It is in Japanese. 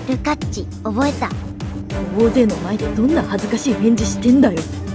ルカッチ覚えた。 大勢の前でどんな恥ずかしい返事してんだよ。